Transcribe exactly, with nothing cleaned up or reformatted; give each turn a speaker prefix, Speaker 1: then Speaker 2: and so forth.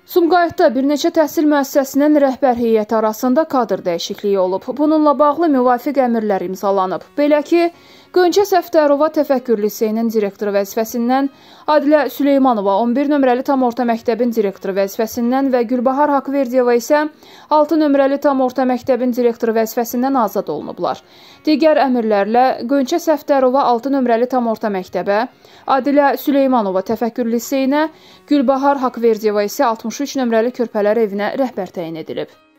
Speaker 1: Sumqayıtda bir neçə təhsil müəssisəsinin rəhbər heyəti arasında kadr dəyişikliyi olub. Bununla bağlı müvafiq əmrlər imzalanıb. Belə ki, Gönçə Səfdərova Təfəkkür Liseyinin direktoru vəzifəsindən, Adilə Süleymanova on bir nömrəli tam orta məktəbin direktoru vəzifəsindən və Gülbahar Haqverdiyeva isə altı nömrəli tam orta məktəbin direktoru vəzifəsindən azad olunublar. Digər əmrlərlə Gönçə Səfdərova altı nömrəli tam orta məktəbə, Adilə Süleymanova Təfəkkür Liseyinə, Gülbahar Haqverdiyeva isə altmış üç nömrəli körpələr evinə rəhbər təyin edilib.